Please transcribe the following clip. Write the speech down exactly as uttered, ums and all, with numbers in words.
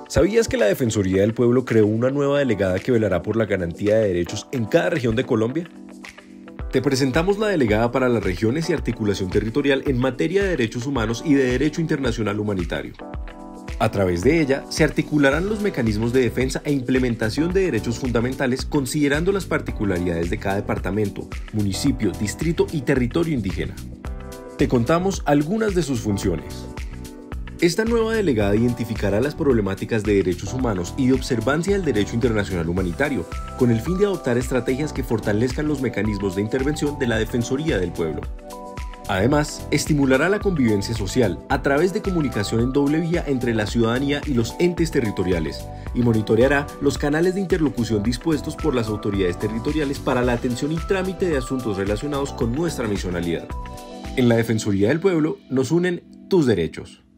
¿Sabías que la Defensoría del Pueblo creó una nueva delegada que velará por la garantía de derechos en cada región de Colombia? Te presentamos la delegada para las regiones y articulación territorial en materia de derechos humanos y de derecho internacional humanitario. A través de ella, se articularán los mecanismos de defensa e implementación de derechos fundamentales considerando las particularidades de cada departamento, municipio, distrito y territorio indígena. Te contamos algunas de sus funciones. Esta nueva delegada identificará las problemáticas de derechos humanos y de observancia del derecho internacional humanitario, con el fin de adoptar estrategias que fortalezcan los mecanismos de intervención de la Defensoría del Pueblo. Además, estimulará la convivencia social a través de comunicación en doble vía entre la ciudadanía y los entes territoriales, y monitoreará los canales de interlocución dispuestos por las autoridades territoriales para la atención y trámite de asuntos relacionados con nuestra misionalidad. En la Defensoría del Pueblo nos unen tus derechos.